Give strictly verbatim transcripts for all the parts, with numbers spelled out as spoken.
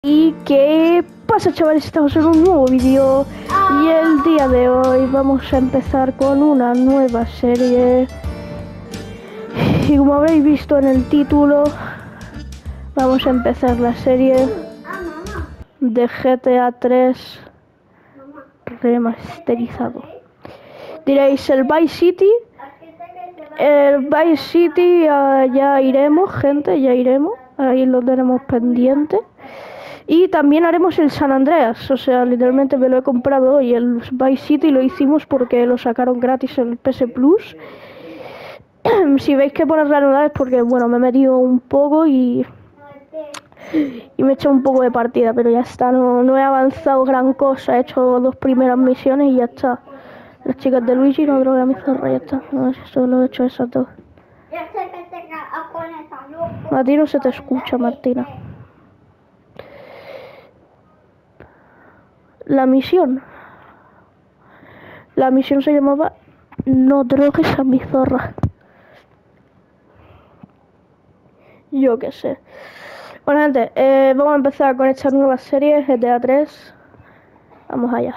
¿Y qué pasa, chavales? Estamos en un nuevo vídeo y el día de hoy vamos a empezar con una nueva serie. Y como habréis visto en el título, vamos a empezar la serie de G T A tres remasterizado. Diréis, el Vice City. El Vice City uh, ya iremos, gente, ya iremos. Ahí lo tenemos pendiente. Y también haremos el San Andreas, o sea, literalmente me lo he comprado hoy. El Vice City lo hicimos porque lo sacaron gratis en el P S Plus. Si veis que poner reanudar es porque, bueno, me he metido un poco y, y me he hecho un poco de partida, pero ya está, no, no he avanzado gran cosa, he hecho dos primeras misiones y ya está. Las chicas de Luigi, no droga a mi zorra, ya está, no, solo he hecho esas dos. A ti no se te escucha, Martina. La misión. La misión se llamaba No drogues a mi zorra. Yo qué sé. Bueno, gente, eh, vamos a empezar con esta nueva serie, G T A tres. Vamos allá.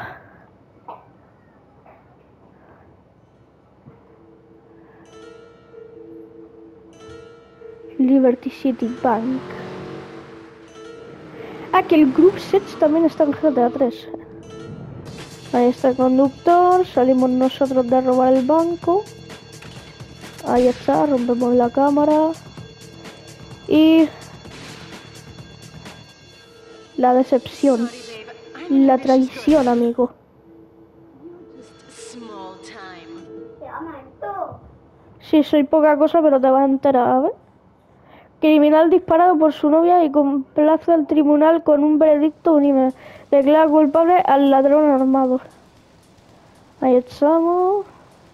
Liberty City Bank. Ah, que el Group Sets también está en G T A tres. Ahí está el conductor, salimos nosotros de robar el banco. Ahí está, rompemos la cámara. Y... la decepción. La traición, amigo. Sí, soy poca cosa, pero te vas a enterar, a ver. Criminal disparado por su novia y complace al tribunal con un veredicto unánime. Declara culpable al ladrón armado. Ahí estamos.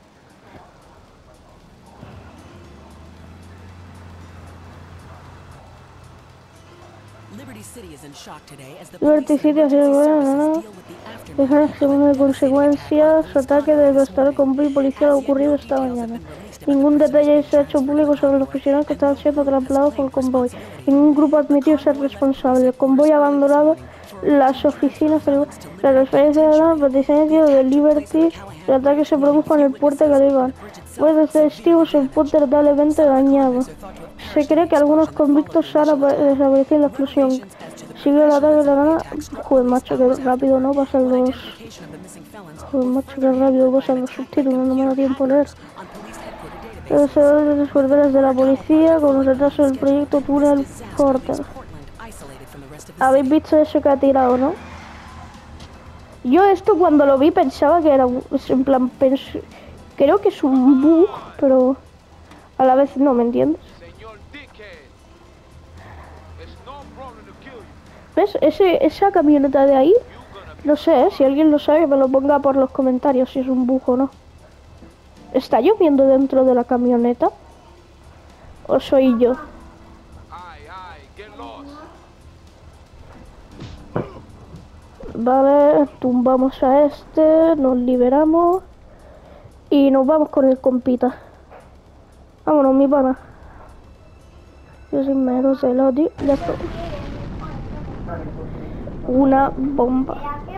Liberty City ha sido bueno, dejar según de consecuencias su ataque de devastador convoy policial ocurrido esta mañana. Ningún detalle se ha hecho público sobre los prisioneros que estaban siendo trasladados por el convoy. Ningún grupo ha admitido ser responsable. El convoy ha abandonado las oficinas. La transferencia de la petición de Liberty, el ataque se produjo en el puerto de Calibán. Pues desde testigos el puente notablemente dañado. Se cree que algunos convictos han desaparecido en la explosión. Sigue el ataque de la nada. Joder, macho, que rápido no pasan los... Joder, macho, que rápido pasan los subtítulos, no me da tiempo a leer. Los desorden de la policía con los retrasos del proyecto Tunnel Porter. ¿Habéis visto eso que ha tirado, no? Yo esto cuando lo vi pensaba que era un... en plan, pens... creo que es un bug, pero a la vez no, ¿me entiendes? ¿Ves? Ese, esa camioneta de ahí, no sé, ¿eh? Si alguien lo sabe me lo ponga por los comentarios si es un bug o no. ¿Está lloviendo dentro de la camioneta? ¿O soy yo? Vale, tumbamos a este, nos liberamos y nos vamos con el compita. Vámonos, mi pana. Yo soy mero celoti, ya está. Una bomba.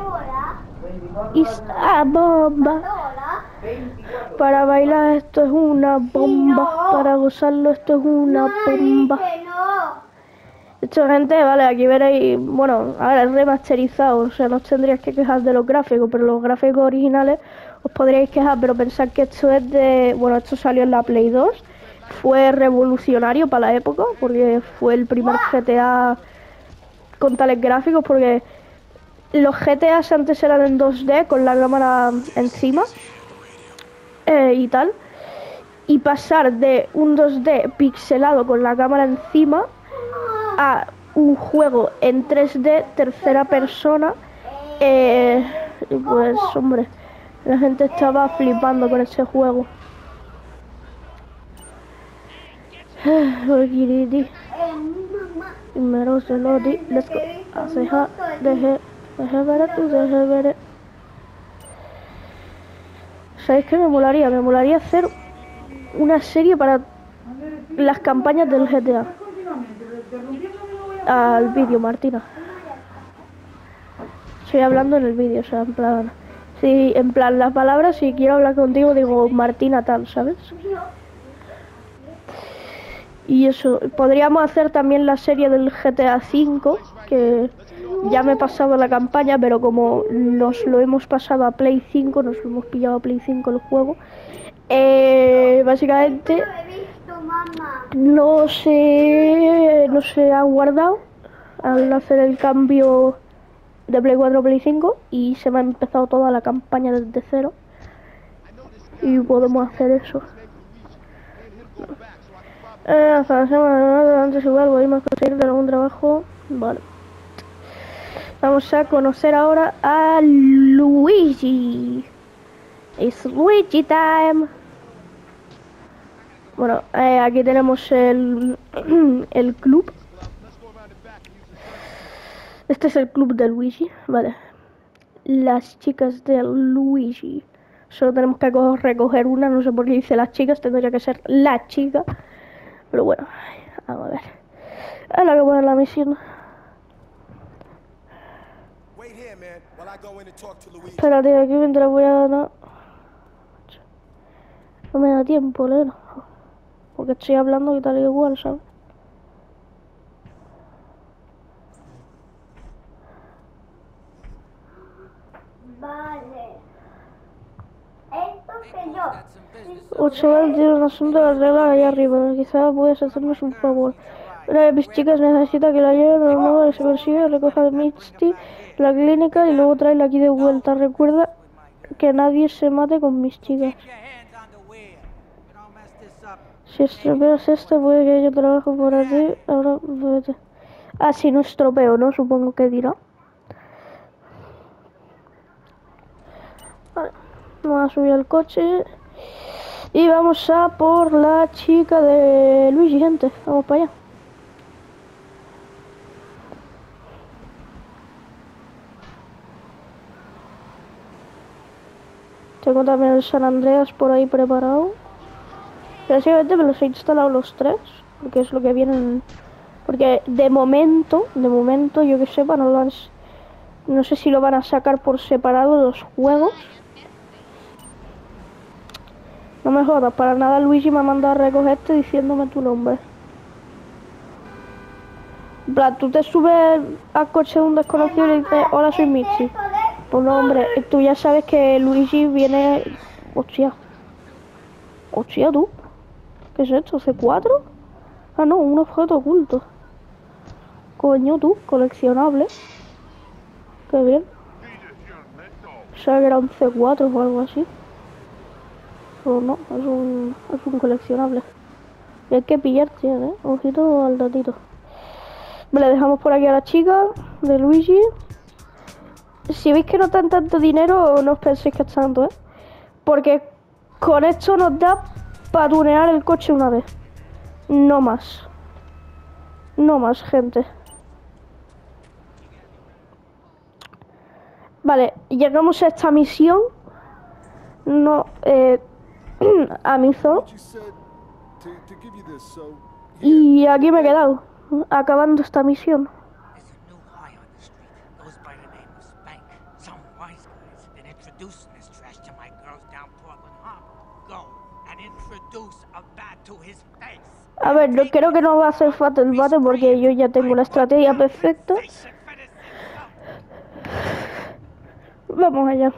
Es a bomba. Para bailar esto es una bomba. Para gozarlo esto es una bomba. Esto, gente, vale, aquí veréis, bueno, a ver, es remasterizado, o sea, no os tendríais que quejar de los gráficos, pero los gráficos originales os podríais quejar, pero pensad que esto es de, bueno, esto salió en la Play dos, fue revolucionario para la época, porque fue el primer G T A con tales gráficos, porque los G T As antes eran en dos D con la cámara encima eh, y tal, y pasar de un dos D pixelado con la cámara encima a un juego en tres D tercera persona, eh, pues hombre, la gente estaba flipando con ese juego. Primero se lo di, let's go. Aceja, deje, deje ver tú, deje ver. ¿Sabéis qué me molaría? Me molaría hacer una serie para las campañas del G T A. Al vídeo, Martina. estoy hablando en el vídeo, o sea, en plan... Sí, en plan, las palabras, si quiero hablar contigo, digo Martina tal, ¿sabes? Y eso, podríamos hacer también la serie del G T A cinco, que ya me he pasado la campaña, pero como nos lo hemos pasado a Play cinco, nos lo hemos pillado a Play cinco el juego, eh, básicamente no se, no se ha guardado al hacer el cambio de Play cuatro a Play cinco y se me ha empezado toda la campaña desde cero y podemos hacer eso. Eh, hasta la semana antes igual podemos conseguir de algún trabajo. Vale. Vamos a conocer ahora a Luigi. It's Luigi time. Bueno, eh, aquí tenemos el, el club. Este es el club de Luigi. Vale. Las chicas de Luigi. Solo tenemos que recoger una. No sé por qué dice las chicas. Tendría que ser la chica. Pero bueno, vamos a ver. Es la que pone la misión. Espérate, aquí mientras voy a ganar. No me da tiempo, Leno. Porque estoy hablando y tal y igual, ¿sabes? Vale. Esto que yo. Ochoa tiene un asunto de arreglar allá arriba. Quizá puedes hacernos un favor. Una de mis chicas necesita que la lleven de modo que se consiga recoger a Misty en la clínica y luego traerla aquí de vuelta. Recuerda que nadie se mate con mis chicas. Si estropeas esta, puede que yo trabaje por aquí. Ahora vete. Ah, si no estropeo, ¿no? Supongo que dirá. Vale. Vamos a subir al coche. Y vamos a por la chica de Luigi, gente. Vamos para allá. Tengo también el San Andreas por ahí preparado. Básicamente me los he instalado los tres, porque es lo que vienen. Porque de momento, de momento, yo que sepa, no lo han, no sé si lo van a sacar por separado los juegos. No me jodas, para nada Luigi me ha mandado a recogerte diciéndome tu nombre. En plan, tú te subes al coche de un desconocido y le dices, hola, soy Michi. Pues no, hombre, tú ya sabes que Luigi viene... Hostia. Hostia, tú. ¿Qué es esto? ¿C cuatro? Ah, no, un objeto oculto. Coño, tú, coleccionable. Qué bien. Pensaba que era un C cuatro o algo así. Pero no, es un, es un coleccionable. Y hay que pillar, tío, ¿eh? Ojito al datito. Le dejamos por aquí a la chica de Luigi. Si veis que no dan tanto dinero, no os penséis que es tanto, ¿eh? Porque con esto nos da para tunear el coche una vez. No más. No más, gente. Vale, llegamos a esta misión. No, eh... a mi zona. Y aquí me he quedado, acabando esta misión. A ver, no, creo que no va a hacer falta el bate porque yo ya tengo la estrategia perfecta. Vamos allá.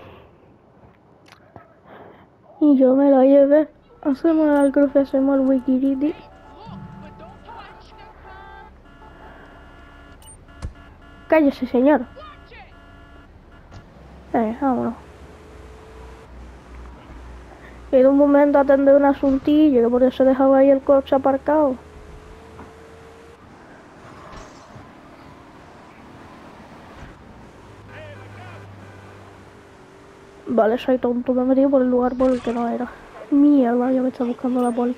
Y yo me la llevé. Hacemos al cruce, hacemos el wikiriti. Cállese, señor. Eh, vámonos. He ido un momento a atender un asuntillo, que por eso he dejado ahí el coche aparcado. Vale, soy tonto, me he metido por el lugar por el que no era. Mierda, ya me está buscando la poli.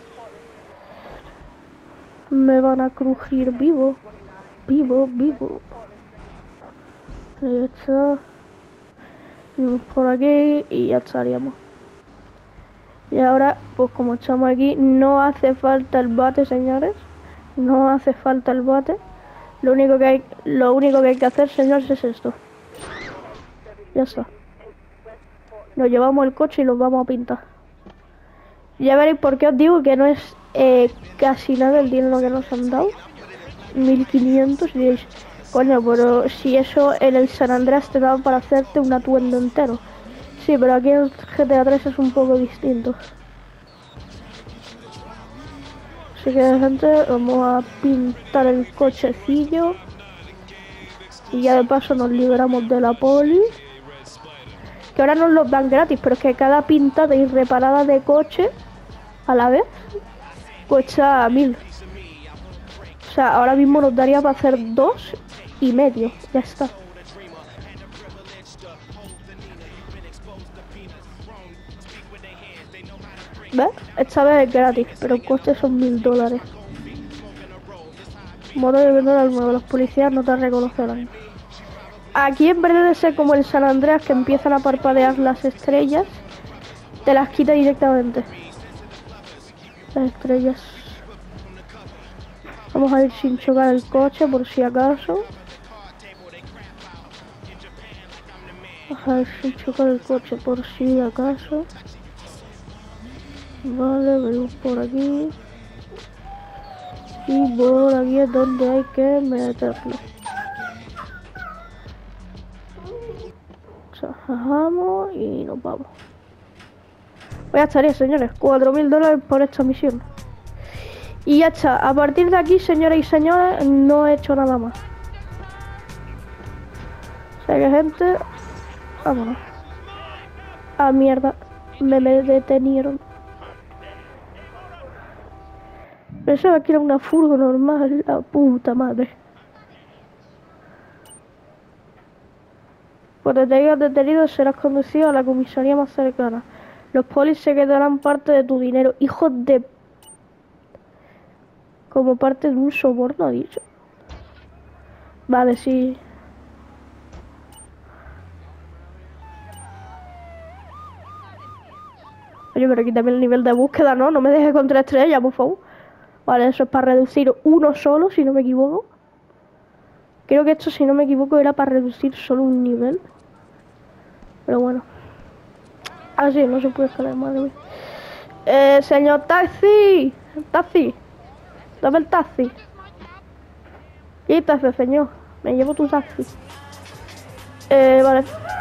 Me van a crujir vivo. Vivo, vivo. Ahí está. Vamos por aquí y ya estaríamos. Y ahora, pues como estamos aquí, no hace falta el bate, señores. No hace falta el bate. Lo único que hay, lo único que hay que hacer, señores, es esto. Ya está. Nos llevamos el coche y los vamos a pintar. Ya veréis por qué os digo que no es eh, casi nada el dinero que nos han dado. mil quinientos y diréis, coño, pero si eso en el San Andreas te daba para hacerte un atuendo entero. Sí, pero aquí en G T A tres es un poco distinto. Así que, gente, vamos a pintar el cochecillo. Y ya de paso nos liberamos de la poli. Que ahora nos los dan gratis, pero es que cada pintada y reparada de coche a la vez cuesta mil. O sea, ahora mismo nos daría para hacer dos y medio. Ya está. ¿Ves? Esta vez es gratis, pero el coste son mil dólares. Modo de vender al nuevo, los policías no te reconocerán. Aquí en vez de ser como el San Andreas que empiezan a parpadear las estrellas, te las quita directamente. Las estrellas. Vamos a ir sin chocar el coche por si acaso. Vamos a ir sin chocar el coche por si acaso. Vale, venimos por aquí. Y por aquí es donde hay que meterlo. Bajamos y nos vamos. Pues ya estaría, señores. cuatro mil dólares por esta misión. Y ya está. A partir de aquí, señores y señores, no he hecho nada más. O sea que, gente, vámonos. Ah, mierda. Me, me detenieron. Pensaba que era una furgo normal. La puta madre. Cuando te hayas detenido serás conducido a la comisaría más cercana. Los polis se quedarán parte de tu dinero. Hijos de... Como parte de un soborno, ha dicho. Vale, sí. Oye, pero quítame el nivel de búsqueda, ¿no? No me dejes con tres estrellas, por favor. Vale, eso es para reducir uno solo, si no me equivoco. Creo que esto, si no me equivoco, era para reducir solo un nivel. Pero bueno. Ah, sí, no se puede escalar, madre mía. Eh, señor taxi. Taxi. Dame el taxi. Quítase, señor. Me llevo tu taxi. Eh, vale.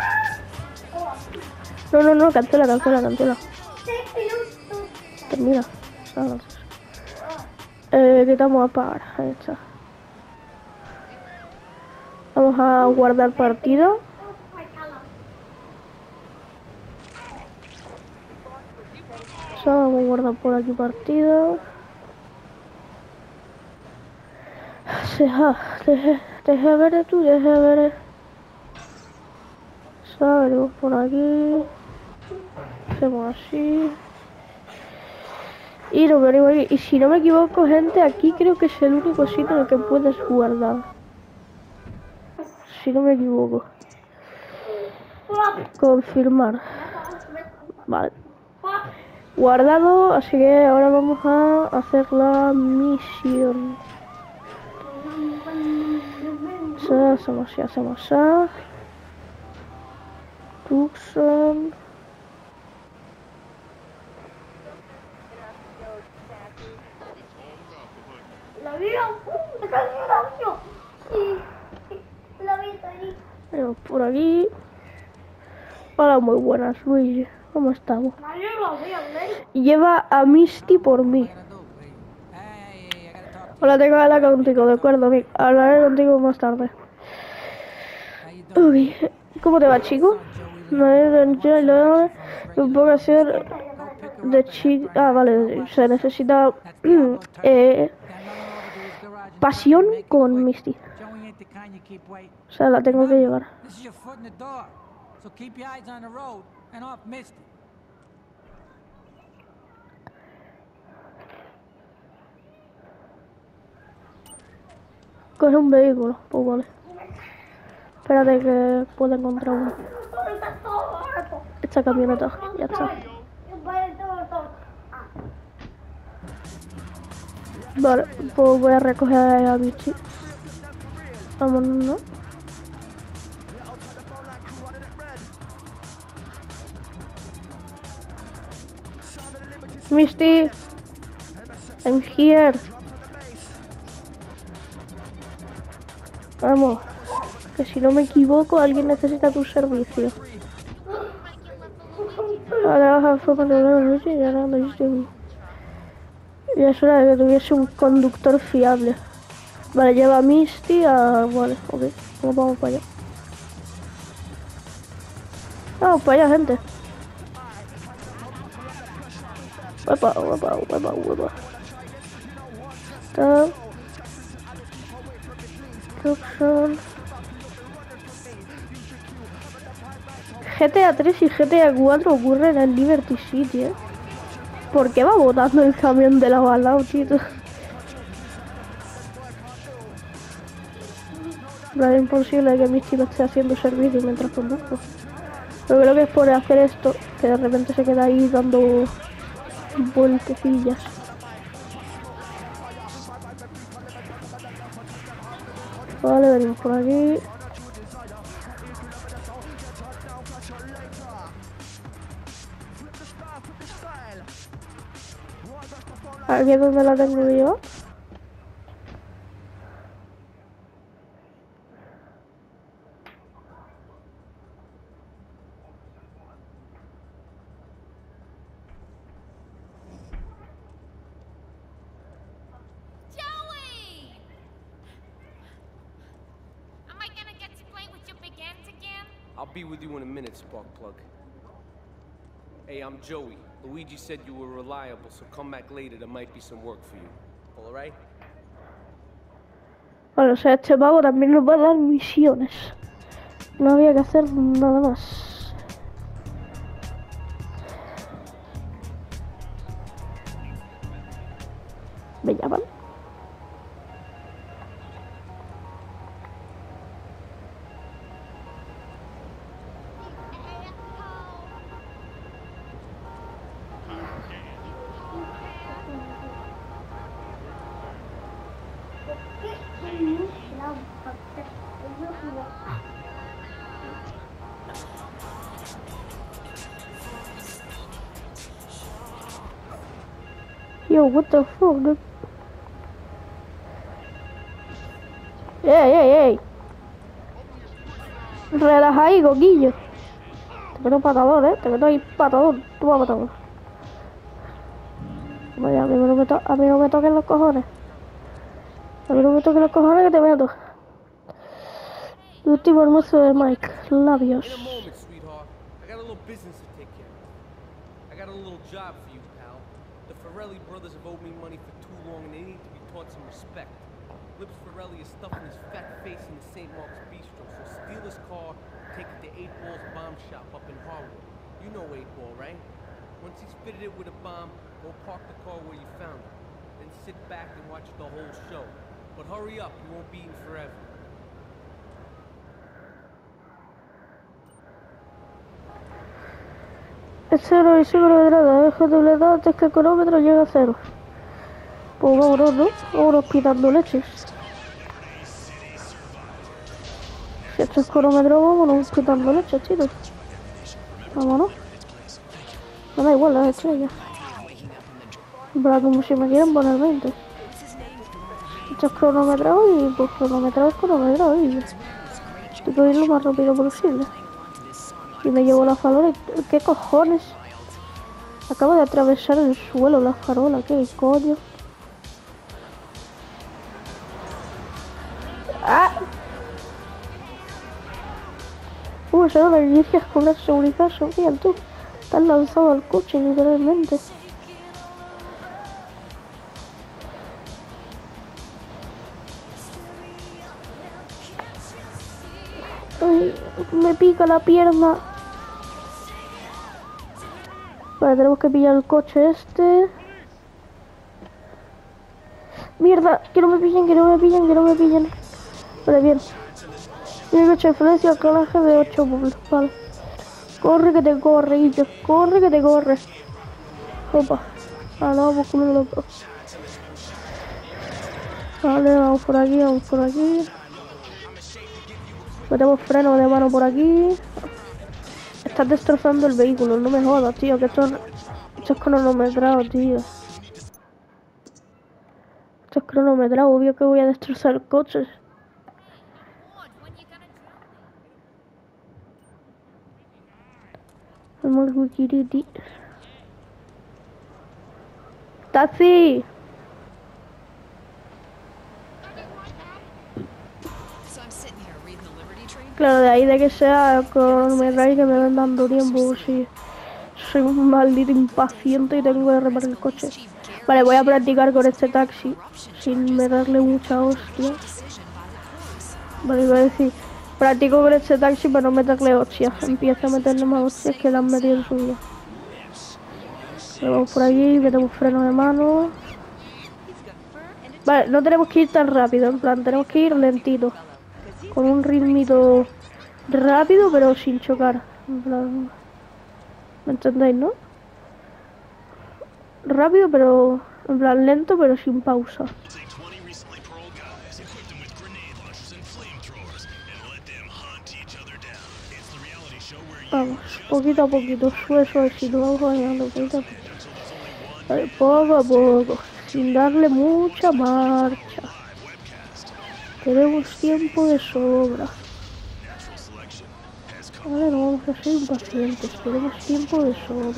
No, no, no, cancela, cancela, cancela. Termina. Ah, eh, quitamos a pagar. Ahí está. Vamos a guardar partido. Vamos a guardar por aquí partido. Deja, deja, deja ver tú, deja ver. Salimos por aquí. Hacemos así. Y lo venimos aquí. Y si no me equivoco, gente, aquí creo que es el único sitio en el que puedes guardar. Si no me equivoco. Confirmar. Vale. Guardado, así que ahora vamos a hacer la misión. O sea, hacemos así, hacemos así. Tucson. ¿La vio? ¿La vio? Sí. La vi ahí. Venimos por aquí. Hola, muy buenas, Luigi. ¿Cómo estamos? Lleva a Misty por mí. Hola, tengo que hablar contigo, de acuerdo, amigo. Hablaré contigo más tarde. Uy, ¿cómo te va, chico? No es un poco hacer de chico. Ah, vale, se necesita eh, pasión con Misty. O sea, la tengo que llevar. Coge un vehículo, pues vale. Espérate que pueda encontrar uno. Esta camioneta, ya está. Vale, pues voy a recoger a Bichi. Vámonos, ¿no? Misty, I'm here. Vamos, que si no me equivoco, alguien necesita tu servicio. Ahora baja forma de la noche y ahora me dice. Ya es hora de que tuviese un conductor fiable. Vale, lleva a Misty a... Vale, ok, pues vamos para allá. Vamos para allá, gente. Uepa, uepa, uepa, uepa. Está... Roxanne. G T A tres y G T A cuatro ocurren en Liberty City, ¿eh? ¿Por qué va botando el camión de la bala, tío? No es imposible que Misty me esté haciendo servicio mientras conduzco. Pero creo que es por hacer esto que de repente se queda ahí dando vueltecillas. Vale, venimos por aquí. Aquí es donde la tengo yo. I'll be with you in a minute, Sparkplug. Hey, I'm Joey. Luigi said you were reliable, so come back later. There might be some work for you. All right? Bueno, o sea, este pavo también nos va a dar misiones. No había que hacer nada más. Me llaman. Yo, what the fuck, dude? Ey, ey, ey. Relaja ahí, coquillo. Te meto patador, eh. Te meto ahí patador. Tú vas patador. Vaya, a mí no me, to a mí no me toquen los cojones. A mí no me toquen los cojones que te meto. Último hermoso de Mike. Labios. Ferrelli brothers have owed me money for too long and they need to be taught some respect. Lips Ferrelli is stuffing his fat face in the Saint Mark's Bistro, so steal his car, take it to eight Ball's bomb shop up in Harwood. You know eight Ball, right? Once he's fitted it with a bomb, go park the car where you found it. Then sit back and watch the whole show. But hurry up, you won't be eating forever. Es cero y seguro de nada, deja doble dos antes que el cronómetro llegue a cero. Pues vámonos, ¿no? Vámonos pitando leches. Si esto es cronómetro, vámonos pitando leches, chicos. Vámonos. Me da igual las estrellas. Para como si me quieren poner veinte. Esto es cronometrado y pues cronometrado es cronometrado y estoy que ir lo más rápido posible. Y me llevo la farola. ¿Qué cojones? Acabo de atravesar el suelo la farola. ¿Qué coño? ¡Ah! Uh, eso de inicias con la seguridad social, tú. Te has lanzado al coche, literalmente. Ay, me pica la pierna. Vale, tenemos que pillar el coche este. Mierda, que no me pillen, que no me pillen, que no me pillen. Vale, bien. Mi coche de influencia al calaje de ocho pueblos. Vale. Corre que te corre, Guillo. Corre que te corre. Opa. Ah, no, vamos con los dos. Vale, vamos por aquí, vamos por aquí. Metemos freno de mano por aquí. Estás destrozando el vehículo, no me jodas, tío, que esto, Esto es cronometrado, tío. Esto es cronometrado, obvio que voy a destrozar coches. Vamos al wikiriti. ¡Taxi! Claro, de ahí de que sea cronometrado y que me van dando tiempo, sí. Soy un maldito impaciente y tengo que reparar el coche. Vale, voy a practicar con este taxi sin meterle mucha hostia. Vale, iba a decir, practico con este taxi para no meterle hostias. Empieza a meterle más hostias que le han metido en su vida. Vamos por aquí, metemos freno de mano. Vale, no tenemos que ir tan rápido, en plan, tenemos que ir lentito. Con un ritmito rápido pero sin chocar. En plan, ¿me entendéis, no? Rápido pero, en plan, lento pero sin pausa. Vamos, poquito a poquito, suave, suavecito, vamos bailando poquito a poquito. Vale, poco a poco, sin darle mucha marcha. Tenemos tiempo de sobra. Vale, no vamos a ser impacientes, tenemos tiempo de sobra.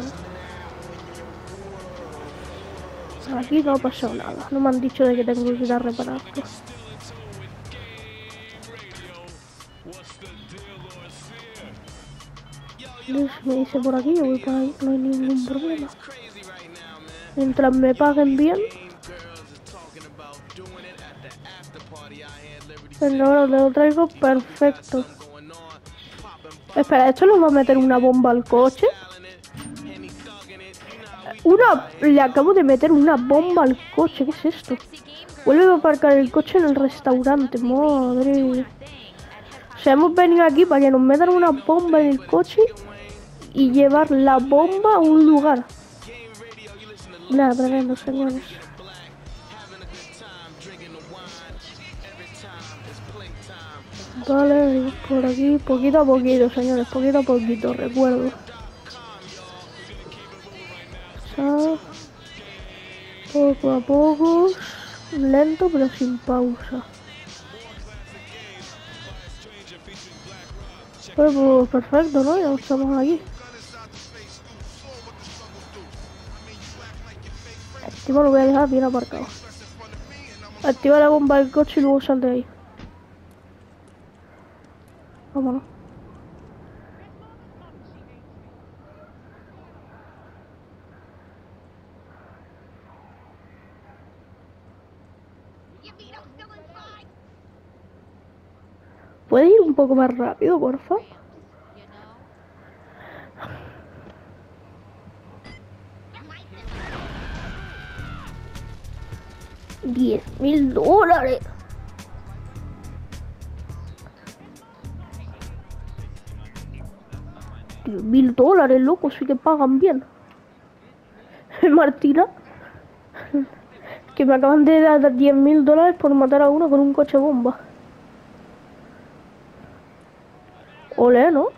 Aquí no ha pasado nada, no me han dicho de que tengo que ir a repararlo. Dios, me dice por aquí, yo voy por ahí, no hay ningún problema. Mientras me paguen bien. Pero ahora te lo traigo perfecto. Espera, ¿esto nos va a meter una bomba al coche? Una... Le acabo de meter una bomba al coche, ¿qué es esto? Vuelve a aparcar el coche en el restaurante, madre. O sea, hemos venido aquí para que nos metan una bomba en el coche y llevar la bomba a un lugar. Nada, tremendo, señores. Vale, por aquí, poquito a poquito, señores, poquito a poquito, recuerdo. O sea, poco a poco, lento pero sin pausa. Pues, pues perfecto, ¿no? Ya estamos aquí. Encima lo voy a dejar bien aparcado. Activa la bomba del coche y luego sal de ahí. Vámonos. ¿Puedes ir un poco más rápido, porfa? Diez mil dólares. Diez mil dólares, loco, sí que pagan bien. Martina, que me acaban de dar diez mil dólares por matar a uno con un coche bomba. Ole, ¿no?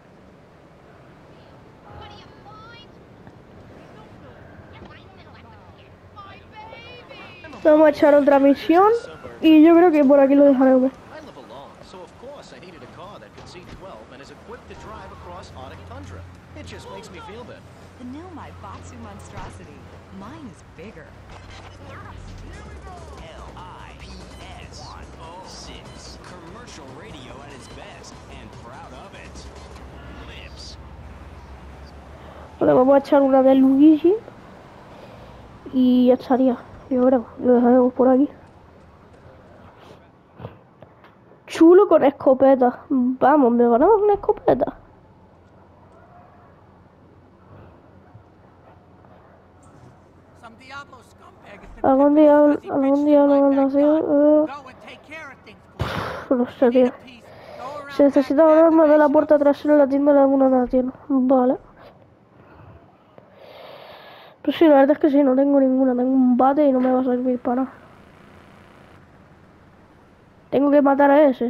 Vamos a echar otra misión y yo creo que por aquí lo dejaremos. Vale, vamos a echar una de Luigi y ya estaría. Yo creo, lo dejaremos por aquí. Chulo con escopeta. Vamos, ¿me ganamos una escopeta? Algún día, algún día lo van a hacer. Uh, no sé, tío. Se necesita hablarme de la puerta trasera de la tienda de alguna de la tienda. Vale. Pues sí, la verdad es que sí, no tengo ninguna. Tengo un bate y no me va a servir para nada. Tengo que matar a ese.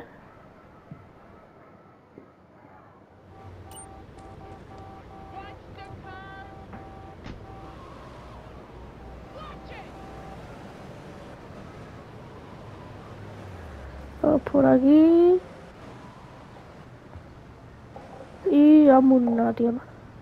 Vamos por aquí. Y vamos a una tienda.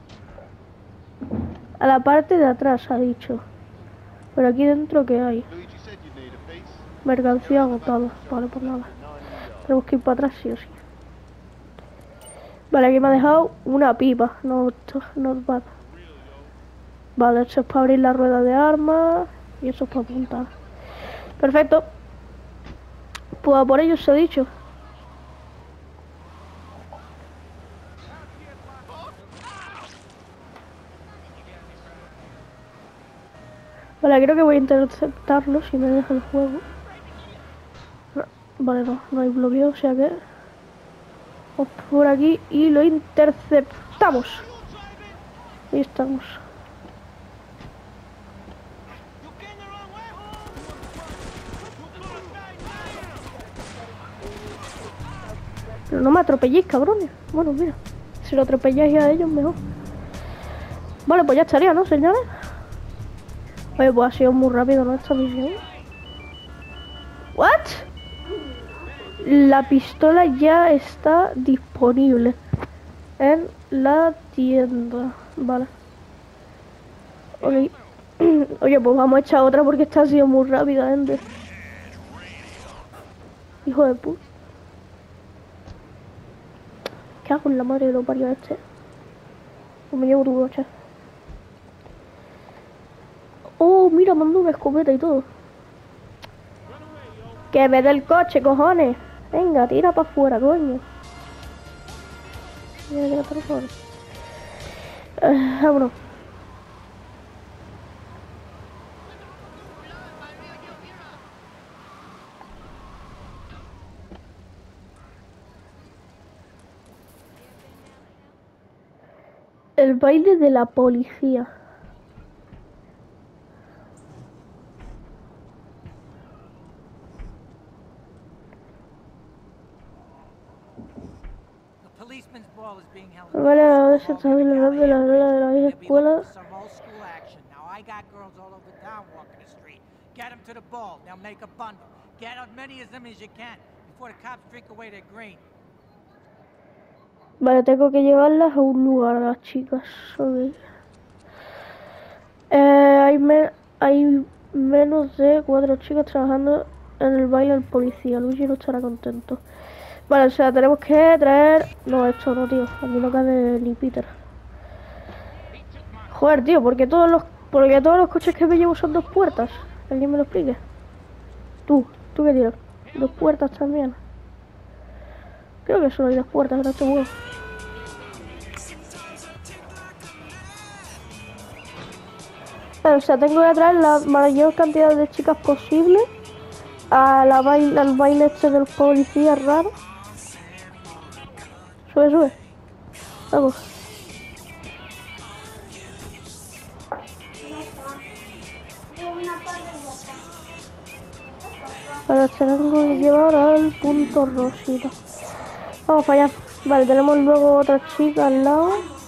A la parte de atrás ha dicho. Pero aquí dentro, ¿qué hay? Mercancía agotada. Vale, pues nada. Tenemos que ir para atrás sí o sí. Vale, aquí me ha dejado una pipa. No, no bad. Vale, eso es para abrir la rueda de armas. Y eso es para apuntar. Perfecto. Pues a por ello se ha dicho. Vale, creo que voy a interceptarlo si me deja el juego. Vale, no, no hay bloqueo, o sea que... Vamos por aquí y lo interceptamos. Ahí estamos. Pero no me atropelléis, cabrones. Bueno, mira. Si lo atropelláis a ellos, mejor. Vale, pues ya estaría, ¿no, señores? Oye, pues ha sido muy rápido, ¿no? Esta misión. ¿What? La pistola ya está disponible en la tienda. Vale. Ok. Oye, pues vamos a echar otra porque esta ha sido muy rápida, gente. Hijo de puta. ¿Qué hago en la madre de los parios este? Pues me llevo tu coche. Oh, mira, mando una escopeta y todo. Que me dé el coche, cojones. Venga, tira para afuera, coño. Mira que no te lo jodas. Uh, vámonos. El baile de la policía. Vale, ahora se está celebrando la regla de la vieja escuela. Vale, tengo que llevarlas a un lugar a las chicas. Okay. Eh, hay, me hay menos de cuatro chicas trabajando en el baile del policía. Luigi no estará contento. Vale, o sea, tenemos que traer... No, esto no, tío. Aquí no cabe ni Peter. Joder, tío, porque todos los... Porque todos los coches que me llevo son dos puertas. ¿Alguien me lo explique? Tú, ¿tú qué tiras? Dos puertas también. Creo que solo hay dos puertas, no estoy seguro. Vale, o sea, tengo que traer la mayor cantidad de chicas posible a la baile, al baile este del policía raro. Sube, sube. Vamos. Para tengo que llevar al punto rosita. Vamos para allá. Vale, tenemos luego otra chica al lado.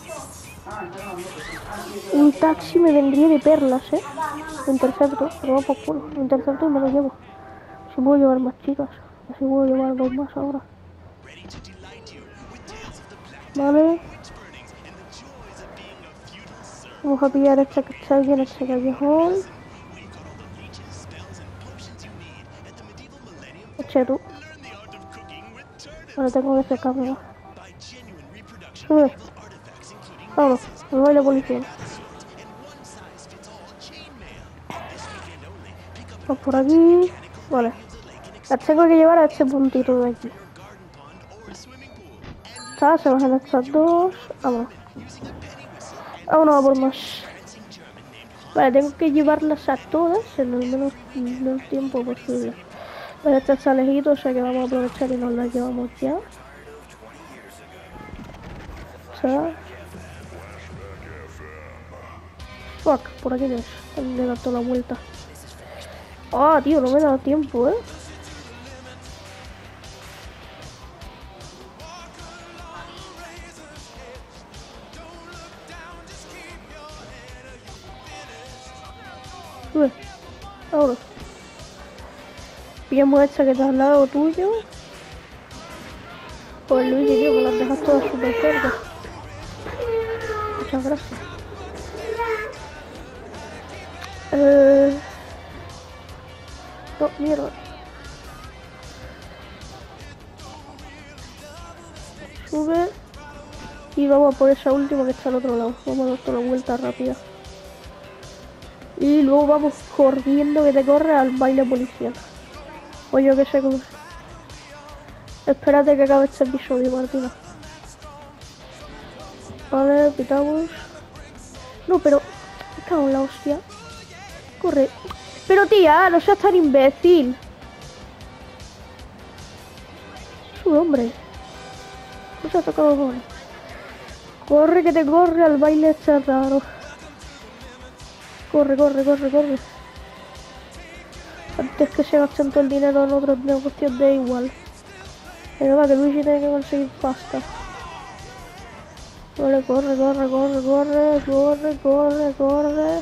Un taxi me vendría de perlas, eh. Lo intercepto, pero vamos por culo. Lo intercepto y me lo llevo. Si puedo llevar más chicas. Así puedo llevar dos más ahora. Vale. Vamos a pillar esta que está aquí en este callejón. Eche tú. Ahora tengo que sacarme. Sube. Vamos, me voy a la policía. Vamos por aquí. Vale. Las tengo que llevar a este puntito de aquí. Está, se bajan estas dos. Vámonos. Vámonos a por más. Vale, tengo que llevarlas a todas en el menos, menos tiempo posible. Vale, esta está lejito, o sea que vamos a aprovechar y nos la llevamos ya. O sea... Fuck, por aquí tienes. Le he dado la vuelta. Ah, tío, no me da tiempo, eh. Sube. Ahora. Pillamos esta que está al lado tuyo. Pues Luigi, tío, me las dejas todas súper cerca. Muchas gracias. Eh... No, mierda. Sube. Y vamos a por esa última que está al otro lado. Vamos a dar toda la vuelta rápida. Y luego vamos corriendo que te corre al baile policial. O yo que sé cómo. Espérate que acabe este episodio, Martina. Vale, pitamos. No, pero... Me cago en la hostia. Corre. Pero tía, no seas tan imbécil. Su hombre. No se ha tocado con. Corre que te corre al baile este raro. Corre, corre, corre, corre. Antes que se gasten todo el dinero en otros negocios de igual. Pero va, que Luigi tiene que conseguir pasta. Vale, corre, corre, corre, corre, corre, corre, corre.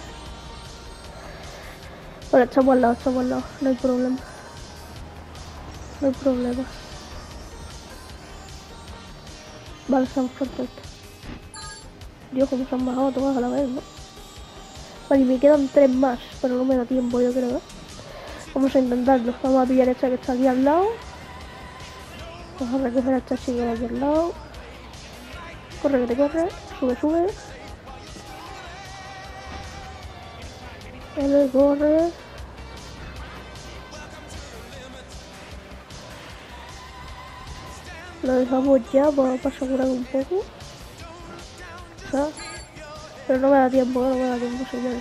Vale, estamos al lado, estamos al lado. No hay problema. No hay problema. Vale, estamos perfectos. Dios, como se han bajado todas a la vez, ¿no? Vale, y me quedan tres más, pero no me da tiempo, yo creo, ¿eh? Vamos a intentarlo. Vamos a pillar esta que está aquí al lado. Vamos a recoger a esta chica de aquí al lado. Corre, que te corre. Sube, sube. Vale, corre. Lo dejamos ya para, para asegurar un poco. ¿Sabes? Pero no me da tiempo, no me da tiempo, señores.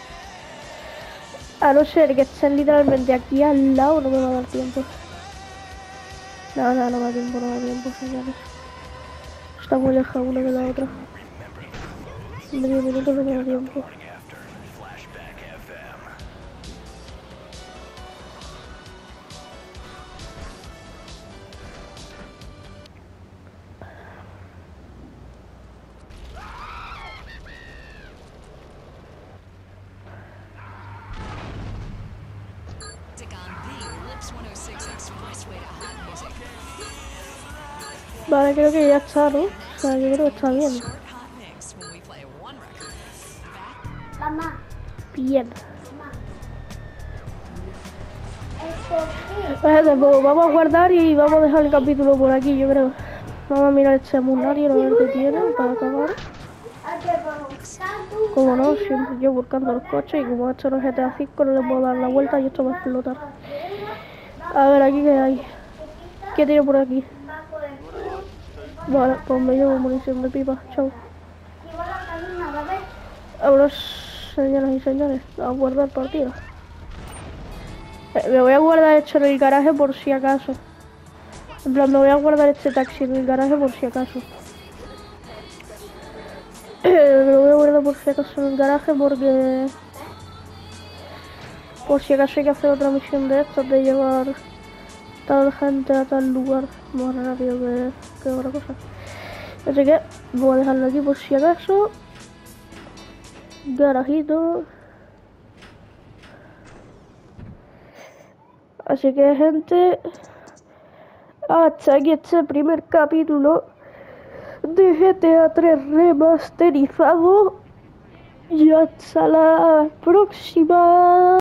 A no ser que estén literalmente aquí al lado, no me va a dar tiempo. No, no, no me da tiempo, no me da tiempo, señores. Está muy lejos una de la otra. En medio minuto no me da tiempo. Vale, creo que ya está, ¿no? O sea, yo creo que está bien. Mamá, Bien. mamá. Esto sí. Espérate, pues vamos a guardar y vamos a dejar el capítulo por aquí, yo creo. Vamos a mirar este munario, a ver qué tiene para acabar. Hay que buscar tu Como no, siempre yo buscando los coches y como esto no es G T A cinco no le puedo dar la vuelta y esto va a explotar. A ver, aquí qué hay. ¿Qué tiene por aquí? bajo del culo. Vale, pues me llevo munición de pipa. Chao. Y va a salir nada, ¿ves? Ahora, señoras y señores, a guardar partida. Eh, me voy a guardar esto en el garaje por si acaso. En plan, me voy a guardar este taxi en el garaje por si acaso. Me lo voy a guardar por si acaso en el garaje porque... Por si acaso hay que hacer otra misión de estas, de llevar tal gente a tal lugar más rápido que, que otra cosa. Así que voy a dejarlo aquí por si acaso. Garajito. Así que, gente, hasta aquí este primer capítulo de G T A tres remasterizado y hasta la próxima.